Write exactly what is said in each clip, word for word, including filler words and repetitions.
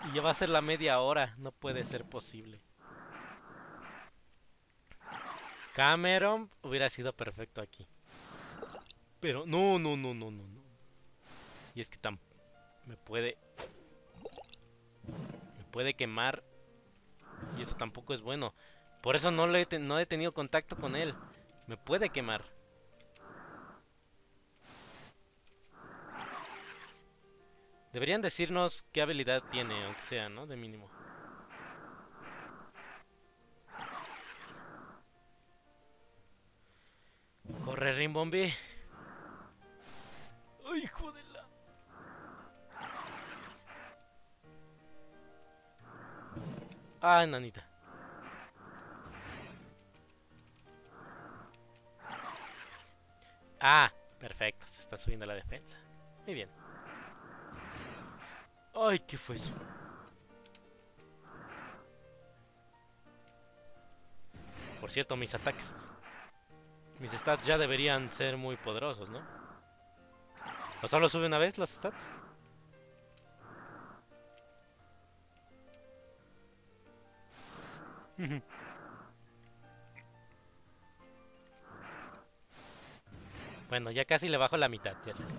Y ya va a ser la media hora. No puede ser posible. Cameron hubiera sido perfecto aquí. Pero no, no, no, no, no, no. Y es que tan me puede me puede quemar y eso tampoco es bueno. Por eso no le he te- no he tenido contacto con él. Me puede quemar. Deberían decirnos qué habilidad tiene, aunque sea, ¿no? De mínimo. Corre, Rimbombi. ¡Ay, hijo de la! Ah, nanita. Ah, perfecto. Se está subiendo la defensa. Muy bien. Ay, ¿qué fue eso? Por cierto, mis ataques. Mis stats ya deberían ser muy poderosos, ¿no? ¿O solo sube una vez los stats? Bueno, ya casi le bajo la mitad, ya sé.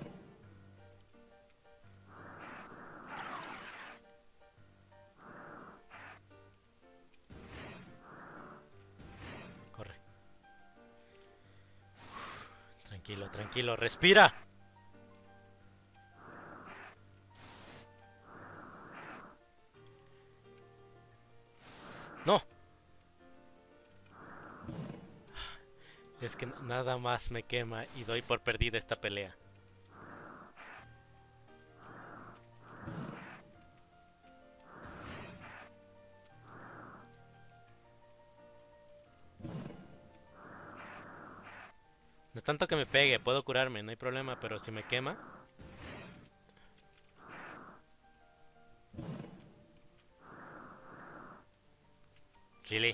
Corre. Tranquilo, tranquilo, respira. No. Es que nada más me quema y doy por perdida esta pelea. No es tanto que me pegue, puedo curarme, no hay problema, pero si me quema... Really.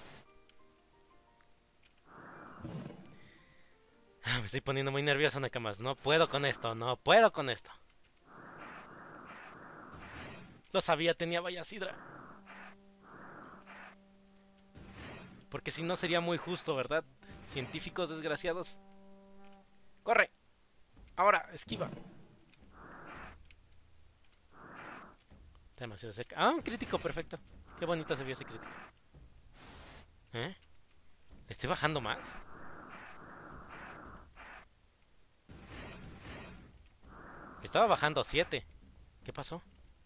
Ah, me estoy poniendo muy nervioso, Nakamas. No puedo con esto, no puedo con esto. Lo sabía, tenía valla sidra. Porque si no sería muy justo, ¿verdad? Científicos desgraciados. ¡Corre! Ahora, esquiva. Demasiado cerca. Ah, un crítico, perfecto. Qué bonito se vio ese crítico. ¿Eh? ¿Le estoy bajando más? Estaba bajando siete. ¿Qué pasó?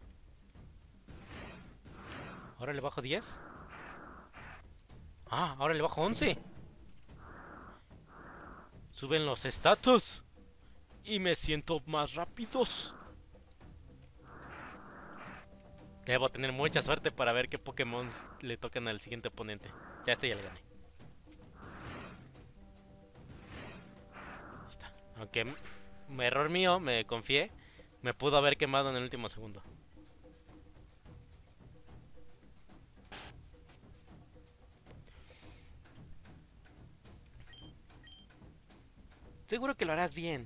¿Ahora le bajo diez? Ah, ahora le bajo once. Suben los status. Y me siento más rápidos. Debo tener mucha suerte para ver qué Pokémon le tocan al siguiente oponente. Ya este ya le gané. Ahí está. Aunque error mío, me confié. Me pudo haber quemado en el último segundo. Seguro que lo harás bien.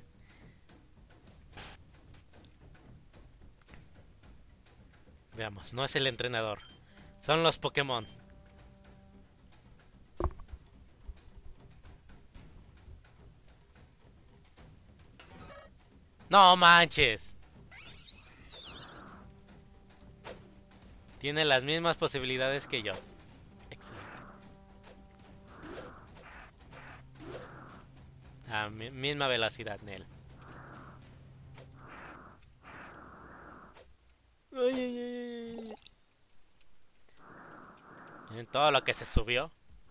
Veamos, no es el entrenador. Son los Pokémon. No manches. Tiene las mismas posibilidades que yo. Excelente. La mi misma velocidad, Nel. Ay, ay, ay, ay. Miren todo lo que se subió.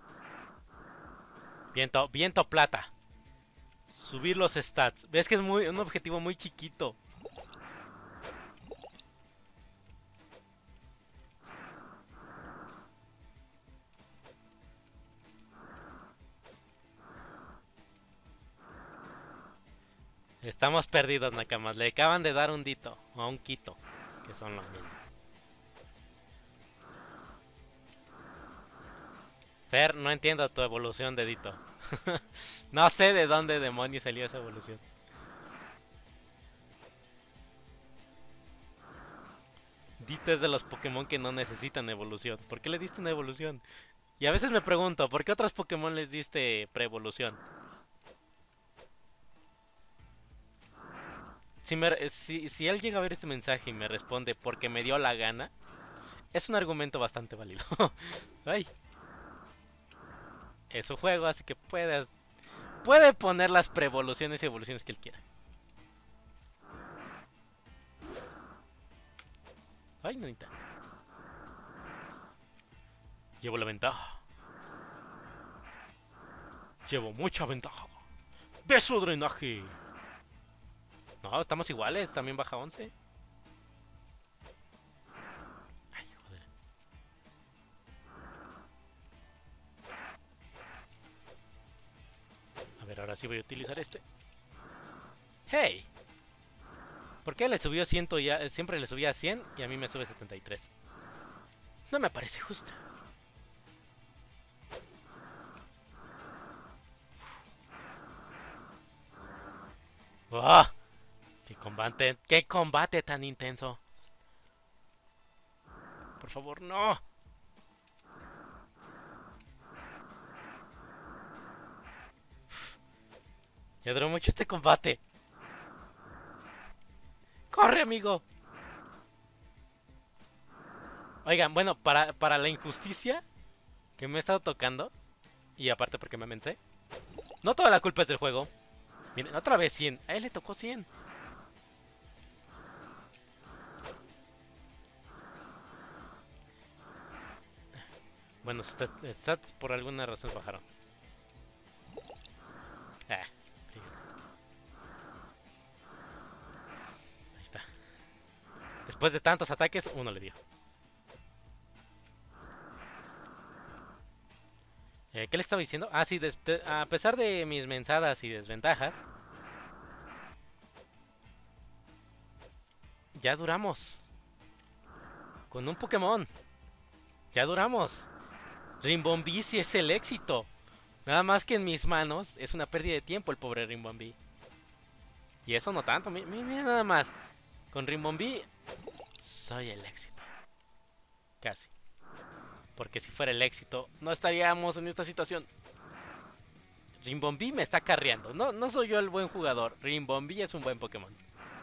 Viento, viento plata. Subir los stats. Ves que es muy, un objetivo muy chiquito. Estamos perdidos, Nakamas. Le acaban de dar un dito. O un quito. Que son los mismos. Fer, no entiendo tu evolución de dito. No sé de dónde demonios salió esa evolución. maldito es de los Pokémon que no necesitan evolución. ¿Por qué le diste una evolución? Y a veces me pregunto, ¿por qué otros Pokémon les diste pre-evolución? Si, me- si, si él llega a ver este mensaje y me responde porque me dio la gana, es un argumento bastante válido. Ay, es su juego, así que puede, puede poner las pre-evoluciones y evoluciones que él quiera. Ay, no necesita. Llevo la ventaja. Llevo mucha ventaja. Beso drenaje. No, estamos iguales, también baja once. Ay, joder. A ver, ahora sí voy a utilizar este. ¡Hey! ¿Por qué le subió cien ya? Siempre le subía a cien y a mí me sube setenta y tres. No me parece justo. ¡Oh! ¡Qué combate! ¡Qué combate tan intenso! Por favor, no. Ya duró mucho este combate. ¡Corre, amigo! Oigan, bueno, para, para la injusticia que me he estado tocando, y aparte porque me mencé, no toda la culpa es del juego. Miren, otra vez cien. A él le tocó cien. Bueno, sus stats por alguna razón bajaron. Ah, ahí está. Después de tantos ataques, uno le dio. Eh, ¿Qué le estaba diciendo? Ah, sí, a pesar de mis mensadas y desventajas, ya duramos. Con un Pokémon. Ya duramos. Rimbombi sí es el éxito. Nada más que en mis manos es una pérdida de tiempo el pobre Rimbombi. Y eso no tanto. Mira, mira nada más. Con Rimbombi soy el éxito. Casi. Porque si fuera el éxito, no estaríamos en esta situación. Rimbombi me está carreando. No, no soy yo el buen jugador. Rimbombi es un buen Pokémon.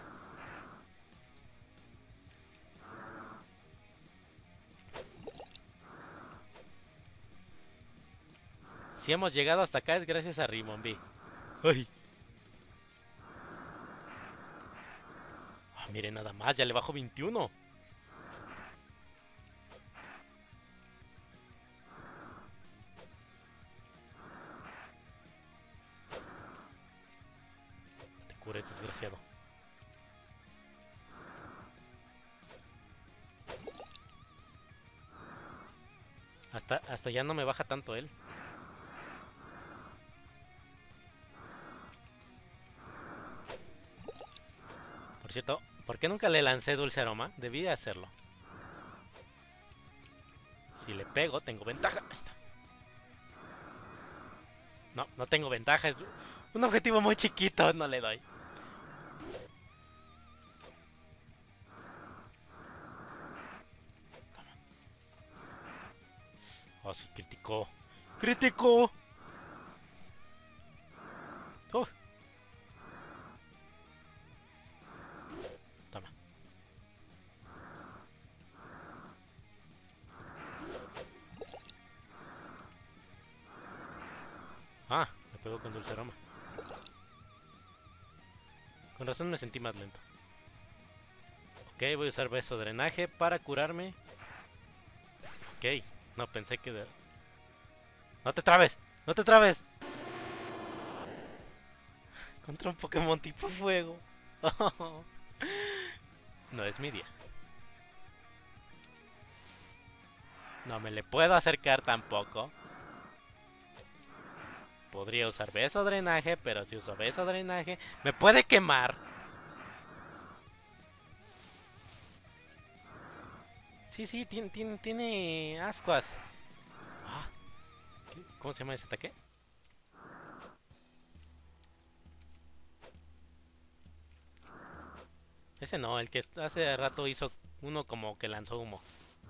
Si hemos llegado hasta acá es gracias a Rimbombi. ¡Ay! Ah, mire nada más, ya le bajo veintiuno. Te cures, desgraciado. Hasta, hasta ya no me baja tanto él. Por cierto, ¿por qué nunca le lancé dulce aroma? Debí de hacerlo. Si le pego, tengo ventaja. Ahí está. No, no tengo ventaja. Es un objetivo muy chiquito. No le doy. Oh, sí, criticó. ¡Criticó! Uh. Toma. Ah, me pegó con dulce aroma. Con razón me sentí más lento. Ok, voy a usar beso drenaje para curarme. Ok, no pensé que... De... ¡No te trabes! ¡No te trabes! Contra un Pokémon tipo fuego. No es mi día. No me le puedo acercar tampoco. Podría usar beso drenaje, pero si uso beso drenaje, me puede quemar. Sí, sí, tiene, tiene, tiene ascuas. Ah, ¿cómo se llama ese ataque? Ese no, el que hace rato hizo Uno como que lanzó humo.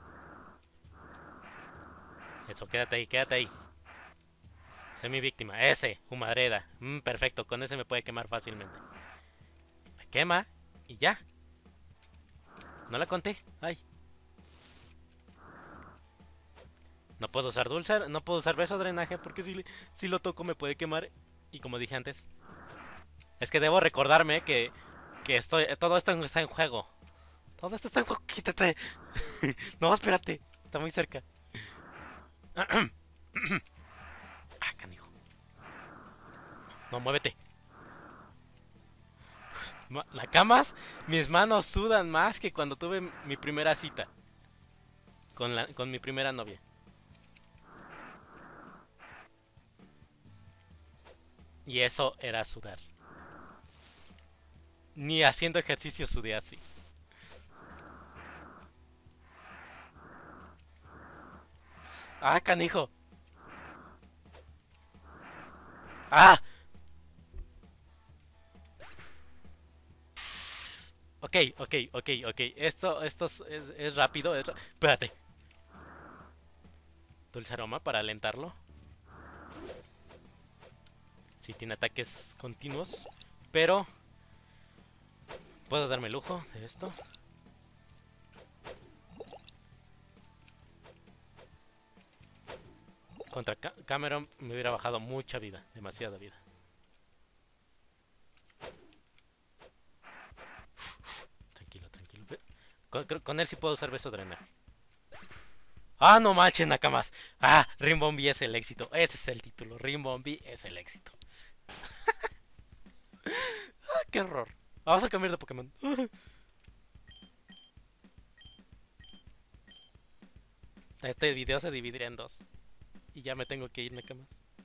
Eso, quédate ahí, quédate ahí. Soy mi víctima. Ese, humareda. Mm, perfecto, con ese me puede quemar fácilmente. Me quema y ya. No la conté. Ay. No puedo usar dulce, no puedo usar beso drenaje porque si, si lo toco me puede quemar. Y como dije antes, es que debo recordarme que, que estoy, todo esto está en juego. Todo esto está en juego. Quítate. No, espérate. Está muy cerca. Ah, canijo. No, muévete. La camas, mis manos sudan más que cuando tuve mi primera cita con, la, con mi primera novia. Y eso era sudar. Ni haciendo ejercicio sudé así. Ah, canijo. Ah. Ok, ok, ok, ok. Esto, esto es, es, es rápido. Es... Espérate. Dulce aroma para alentarlo. Sí, tiene ataques continuos. Pero puedo darme el lujo de esto. Contra Ca Cameron me hubiera bajado mucha vida. Demasiada vida. Tranquilo, tranquilo. Con, con él sí puedo usar beso drenaje. Ah, no manches, Nakamas. Ah, Rimbombi es el éxito. Ese es el título. Rimbombi es el éxito. Ah, qué horror. Vamos a cambiar de Pokémon. Este video se dividirá en dos. Y ya me tengo que ir, Nakamas.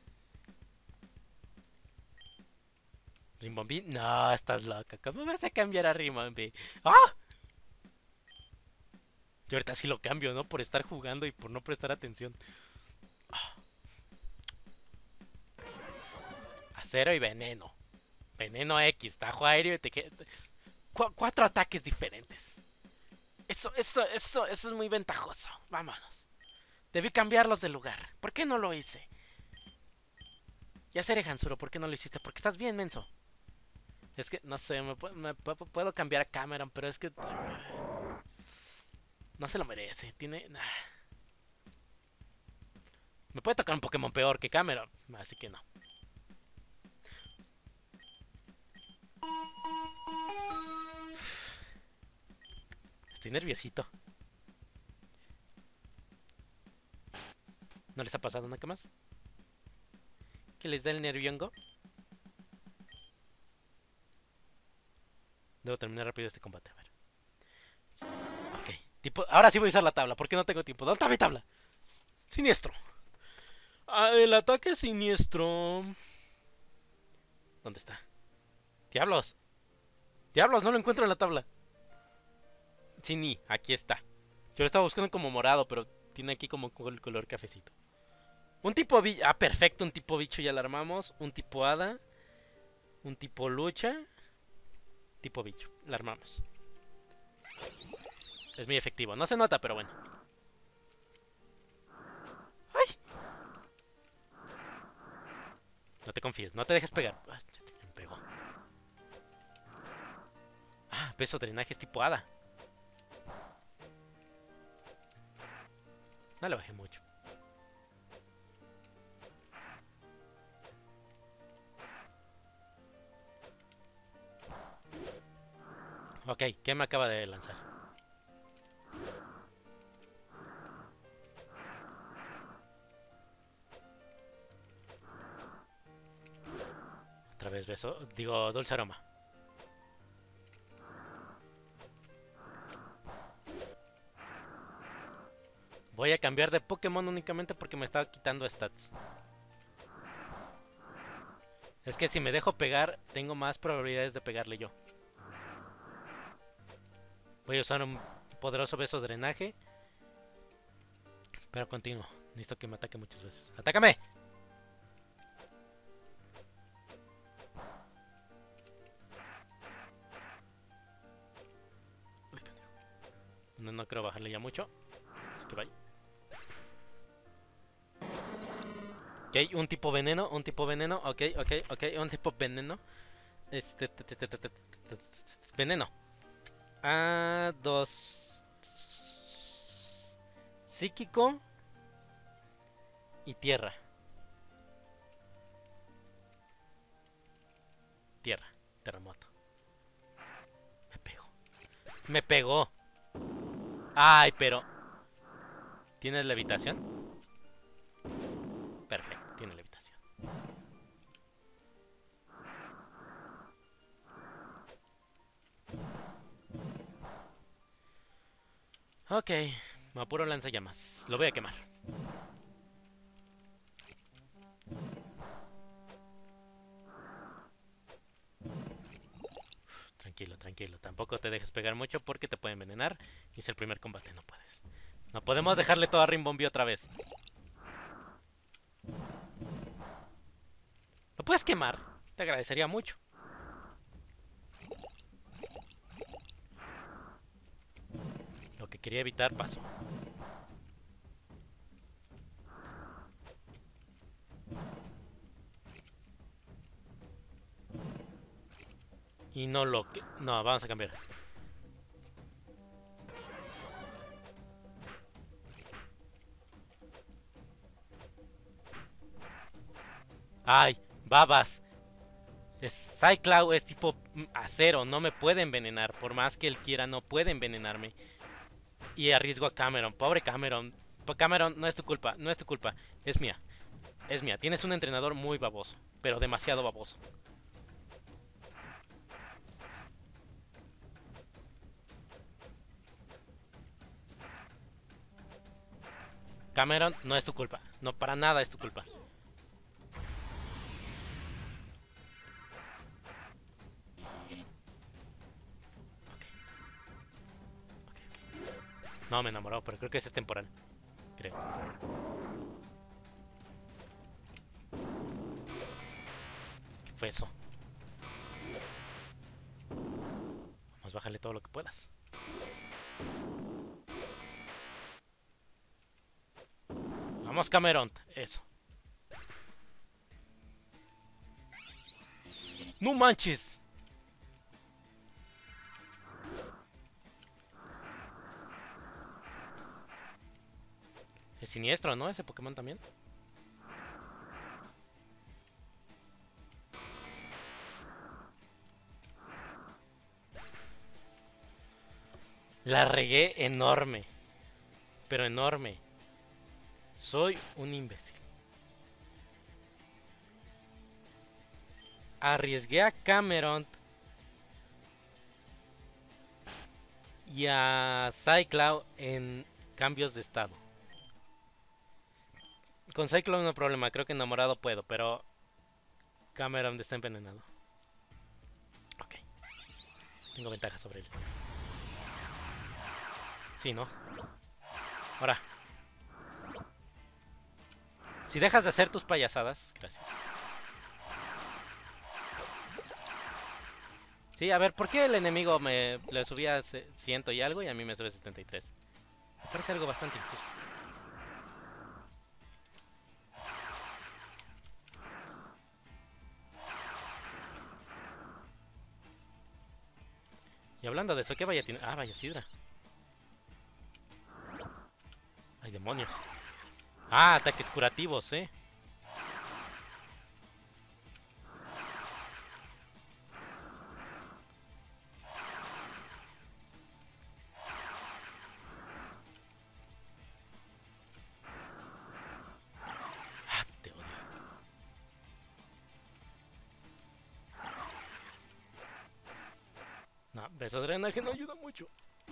¿Rimbombi? No, estás loca. ¿Cómo vas a cambiar a Rimbombi? ¡Ah! Yo ahorita sí lo cambio, ¿no? Por estar jugando y por no prestar atención. Ah. Acero y veneno. Veneno X, tajo aéreo y te queda... Qu cuatro ataques diferentes. Eso, eso, eso, eso es muy ventajoso. Vámonos. Debí cambiarlos de lugar. ¿Por qué no lo hice? Ya seré Hansuro, ¿por qué no lo hiciste? Porque estás bien, menso. Es que, no sé, me, me, puedo cambiar a Cameron, pero es que... No se lo merece. Tiene... Nah. Me puede tocar un Pokémon peor que Cameron, así que no. Estoy nerviosito. ¿No les ha pasado nada más? ¿Que les da el nerviongo? Debo terminar rápido este combate, a ver. Ok, tipo, ahora sí voy a usar la tabla, porque no tengo tiempo. ¿Dónde está mi tabla? Siniestro. Ah, el ataque siniestro. ¿Dónde está? Diablos. Diablos, no lo encuentro en la tabla. Chini, aquí está. Yo lo estaba buscando como morado, pero tiene aquí como el color cafecito. Un tipo bicho. Ah, perfecto, un tipo bicho ya lo armamos. Un tipo hada. Un tipo lucha. Tipo bicho, la armamos. Es muy efectivo, no se nota, pero bueno. ¡Ay! No te confíes, no te dejes pegar. Ah, me pegó. Ah, peso drenaje es tipo hada. No le bajé mucho. Ok, ¿qué me acaba de lanzar? Otra vez beso, digo dulce aroma. Voy a cambiar de Pokémon únicamente porque me está quitando stats. Es que si me dejo pegar, tengo más probabilidades de pegarle yo. Voy a usar un poderoso beso drenaje. Pero continuo. Necesito que me ataque muchas veces. ¡Atácame! No, no creo bajarle ya mucho. Así que vaya. Ok, un tipo veneno, un tipo veneno. Ok, ok, ok, un tipo veneno. Este... te- te- te- te- te- te- te- veneno. Ah, dos... Psíquico. Y tierra. Tierra. Terremoto. Me pegó. Me pegó. Ay, pero... ¿Tienes levitación? Perfecto, tiene levitación. Ok, me apuro lanzallamas. Lo voy a quemar. Tranquilo, tranquilo. Tampoco te dejes pegar mucho porque te pueden envenenar. Y es el primer combate, no puedes. No podemos dejarle todo a Rimbombio otra vez. ¿Lo puedes quemar? Te agradecería mucho. Lo que quería evitar pasó. Y no lo que... No, vamos a cambiar. ¡Ay! ¡Babas! Es, Cyclow es tipo acero, no me puede envenenar. Por más que él quiera, no puede envenenarme. Y arriesgo a Cameron. Pobre Cameron. Cameron, no es tu culpa, no es tu culpa. Es mía. Es mía. Tienes un entrenador muy baboso. Pero demasiado baboso. Cameron, no es tu culpa. No, para nada es tu culpa. No, me enamoró, pero creo que ese es temporal. Creo. ¿Qué fue eso? Vamos, bájale todo lo que puedas. Vamos, Cameron. Eso. ¡No manches! Es siniestro, ¿no? Ese Pokémon también. La regué enorme. Pero enorme. Soy un imbécil. Arriesgué a Cameron y a Cycloud en cambios de estado. Con Cycloud no hay problema, creo que enamorado puedo, pero Cameron está envenenado. Ok. Tengo ventaja sobre él. Sí, ¿no? Ahora. Si dejas de hacer tus payasadas, gracias. Sí, a ver, ¿por qué el enemigo me le subía ciento y algo y a mí me sube setenta y tres? Me parece algo bastante injusto. Y hablando de eso, ¿qué vaya tiene? Ah, vaya sidra. Ay, demonios. Ah, ataques curativos, eh. Ah, te odio. No, beso de drenaje no ayuda mucho.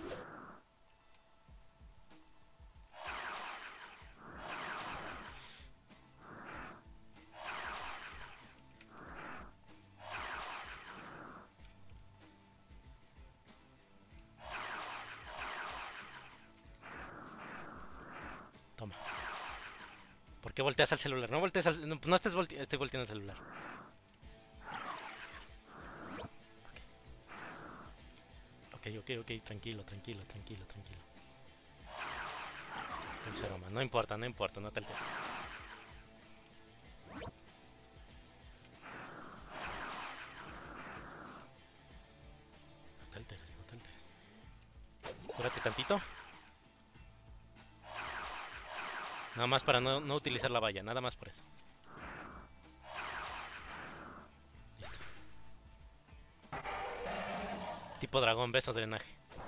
Toma. ¿Por qué volteas al celular? No voltees al... No, no estés volte... estoy volteando al celular. Ok, ok, ok. Tranquilo, tranquilo, tranquilo, tranquilo. Dulce aroma. No importa, no importa, no te alteres. No te alteres, no te alteres. Cúrate tantito. Nada más para no, no utilizar la valla, nada más por eso. Listo. Tipo dragón, beso drenaje.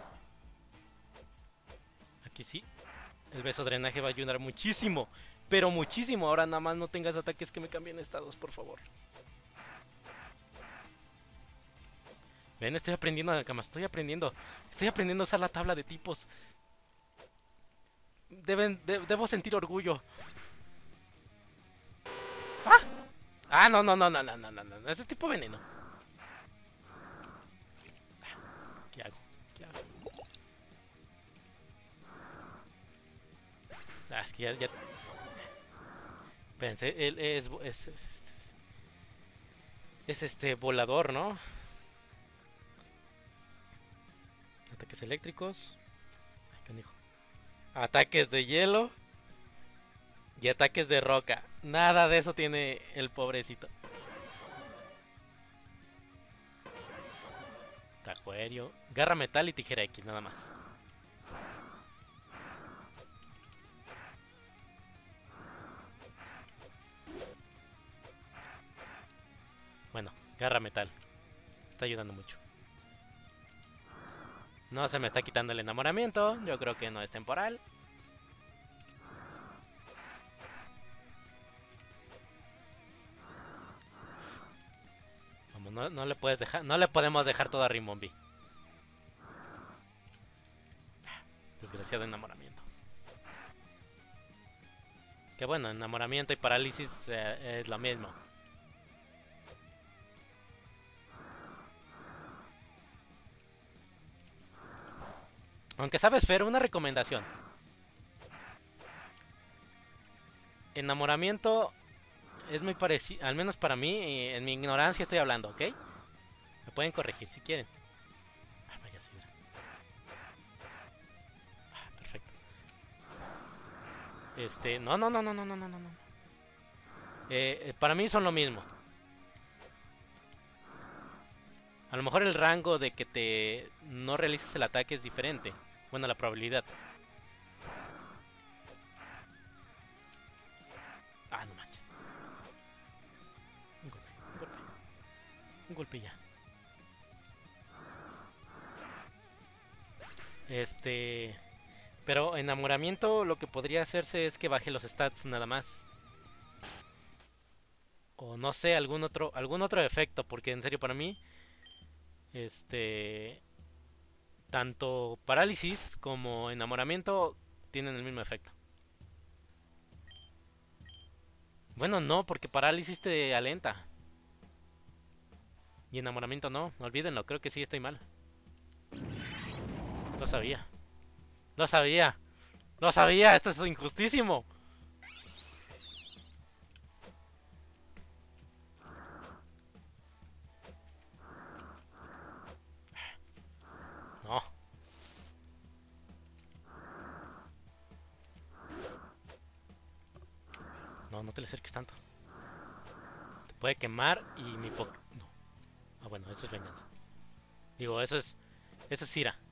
Aquí sí. El beso drenaje va a ayudar muchísimo. Pero muchísimo. Ahora nada más no tengas ataques que me cambien estados, por favor. Ven, estoy aprendiendo, Nakama, estoy aprendiendo. Estoy aprendiendo a usar la tabla de tipos. Deben, de, debo sentir orgullo. ¡Ah! Ah, no, no, no, no, no, no, no, no. Ese es tipo veneno. ¿Qué hago? ¿Qué hago? Ah, es que ya, ya... Pensé, él es, es, es, es, es este volador, ¿no? Ataques eléctricos. Ay, canijo. Ataques de hielo. Y ataques de roca. Nada de eso tiene el pobrecito. Tacuerio. Garra metal y tijera X, nada más. Bueno, garra metal. Está ayudando mucho. No se me está quitando el enamoramiento. Yo creo que no es temporal. Vamos, no, no le puedes dejar. No le podemos dejar todo a Rimbombi. Desgraciado enamoramiento. Que bueno, enamoramiento y parálisis eh, es lo mismo. Aunque sabes, Fer, una recomendación. Enamoramiento es muy parecido, al menos para mí, en mi ignorancia estoy hablando, ¿ok? Me pueden corregir si quieren. Ah, vaya, sí, mira. Ah, perfecto. Este, no, no, no, no, no, no, no, no. Eh, eh, para mí son lo mismo. A lo mejor el rango de que te no realices el ataque es diferente. Bueno, la probabilidad. Ah, no manches. Un golpe, un golpe. Un golpe ya. Este... Pero enamoramiento lo que podría hacerse es que baje los stats nada más. O no sé, algún otro, algún otro efecto. Porque en serio para mí... Este... Tanto parálisis como enamoramiento tienen el mismo efecto. Bueno, no, porque parálisis te alenta. Y enamoramiento no, olvídenlo, creo que sí estoy mal. Lo sabía. Lo sabía. Lo sabía, esto es injustísimo. No. No, no te le acerques tanto. Te puede quemar y mi po... No. Ah, bueno, eso es venganza. Digo, eso es... Eso es ira.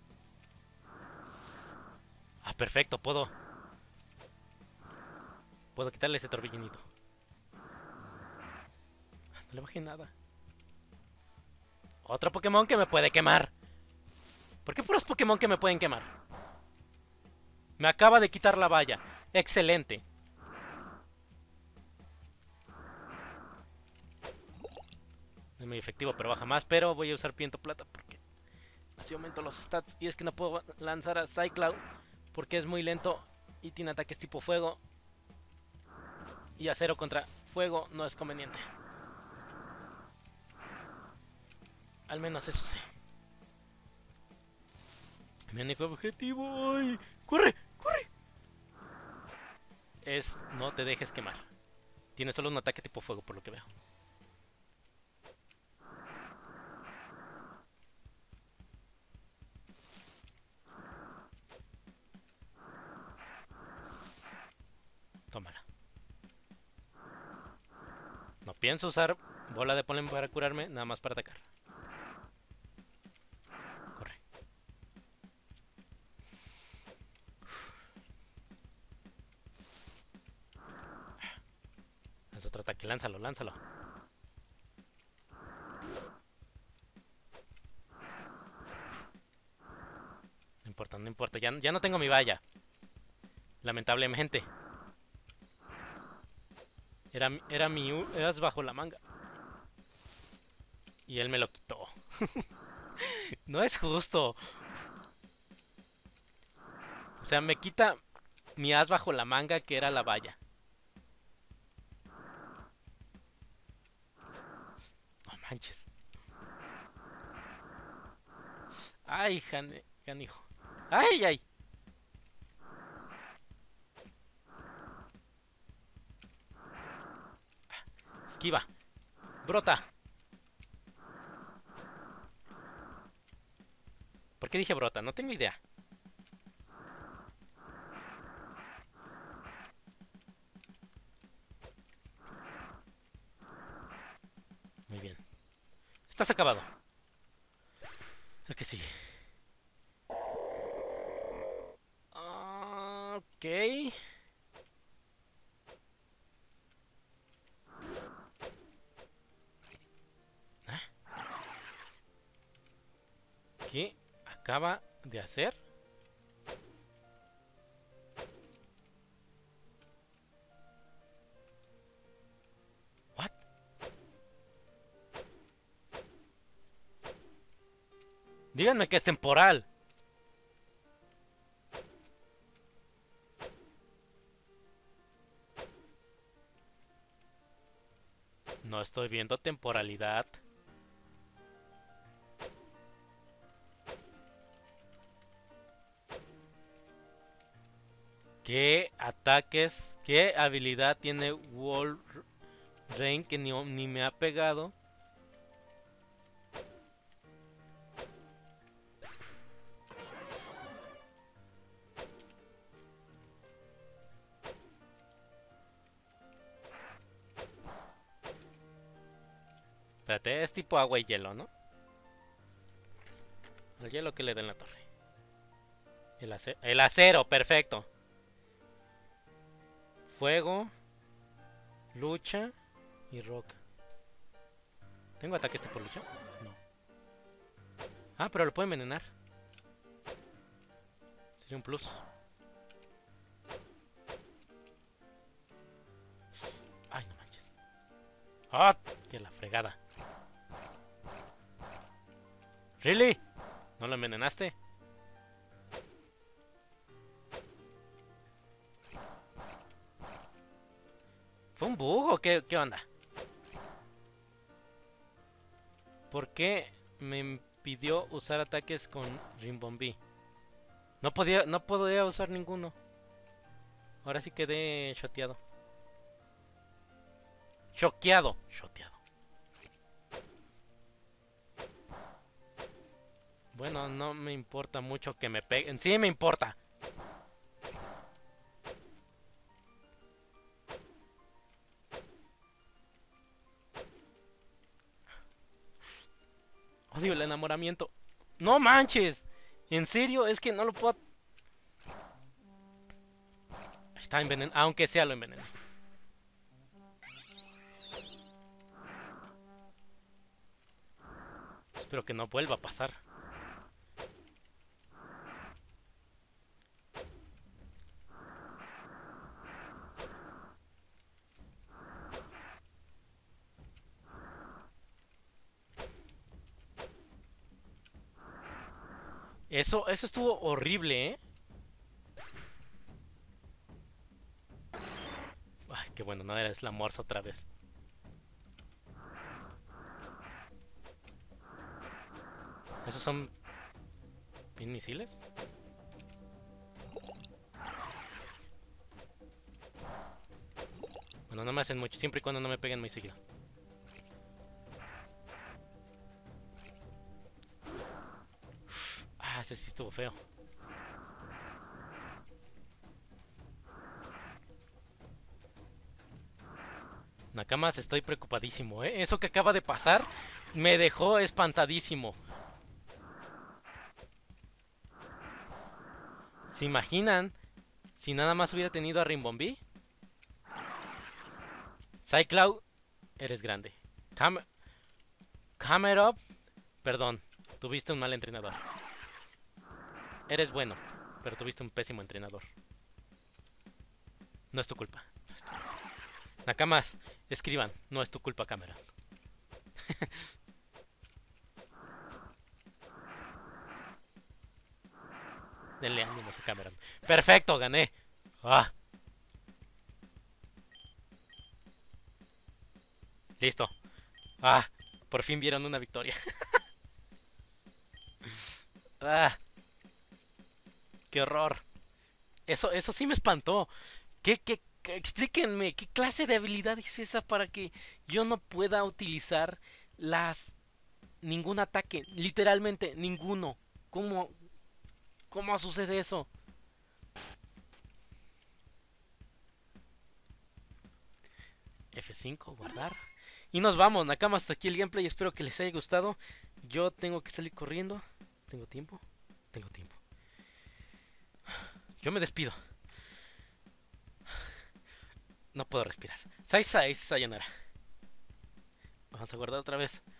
Ah, perfecto, puedo... Puedo quitarle ese torbellinito. No le bajé nada. Otro Pokémon que me puede quemar. ¿Por qué puros Pokémon que me pueden quemar? Me acaba de quitar la valla. Excelente. Es muy efectivo, pero baja más. Pero voy a usar Viento Plata porque así aumento los stats. Y es que no puedo lanzar a Cycloud porque es muy lento y tiene ataques tipo fuego. Y acero contra fuego no es conveniente. Al menos eso sé. Mi único objetivo... ¡Ay! ¡Corre! ¡Corre! Es no te dejes quemar. Tiene solo un ataque tipo fuego por lo que veo. pienso usar bola de polen para curarme, nada más para atacar. Corre. Es otro ataque, lánzalo, lánzalo. No importa, no importa, ya, ya no tengo mi valla. Lamentablemente. Era, era mi as bajo la manga. Y él me lo quitó. No es justo. O sea, me quita mi as bajo la manga, que era la valla. No manches. Ay, Jane, canijo. Ay, ay. Esquiva. Brota. ¿Por qué dije brota? No tengo idea. Muy bien. Estás acabado. El que sigue. Ok. ¿Qué acaba de hacer? What? Díganme que es temporal. No estoy viendo temporalidad. ¿Qué ataques, qué habilidad tiene Walrein que ni, ni me ha pegado? Espérate, es tipo agua y hielo, ¿no? El hielo que le da en la torre. El acero, el acero, perfecto. Fuego, lucha y roca. ¿Tengo ataque este por lucha? No. Ah, pero lo puedo envenenar. Sería un plus. Ay, no manches. ¡Ah! ¡Qué la fregada! ¿Really? ¿No lo envenenaste? ¿Fue un bug o qué, qué onda? ¿Por qué me impidió usar ataques con Rimbombi? No podía, no podía usar ninguno. Ahora sí quedé shoteado. Choqueado. Shoteado. Bueno, no me importa mucho que me peguen. Sí me importa. Odio el enamoramiento. ¡No manches! ¿En serio? Es que no lo puedo... Está envenenado. Aunque sea lo envenené. Espero que no vuelva a pasar. Eso, eso estuvo horrible, ¿eh? Ay, qué bueno, no eres la morsa otra vez. ¿Esos son... ¿Bien misiles? Bueno, no me hacen mucho, siempre y cuando no me peguen muy seguido. Ah, ese sí estuvo feo. Nakamas, estoy preocupadísimo, ¿eh? Eso que acaba de pasar me dejó espantadísimo. ¿Se imaginan si nada más hubiera tenido a Rimbombee? Cycloud, eres grande. Cam Camerop, perdón, tuviste un mal entrenador. Eres bueno, pero tuviste un pésimo entrenador. No es tu culpa. No es tu culpa. Nakamas, escriban, no es tu culpa, Cameron. Denle ánimos a Cameron. Perfecto, gané. Ah, listo. Ah, por fin vieron una victoria. Ah, qué horror. Eso, eso sí me espantó. ¿Qué, qué, qué- explíquenme, ¿qué clase de habilidad es esa para que yo no pueda utilizar las ningún ataque? Literalmente ninguno. ¿Cómo, cómo sucede eso? F cinco, guardar. Y nos vamos, Nakama, hasta aquí el gameplay. Espero que les haya gustado. Yo tengo que salir corriendo. ¿Tengo tiempo? Tengo tiempo. Yo me despido. No puedo respirar. Sai Sai Sayonara. Vamos a guardar otra vez.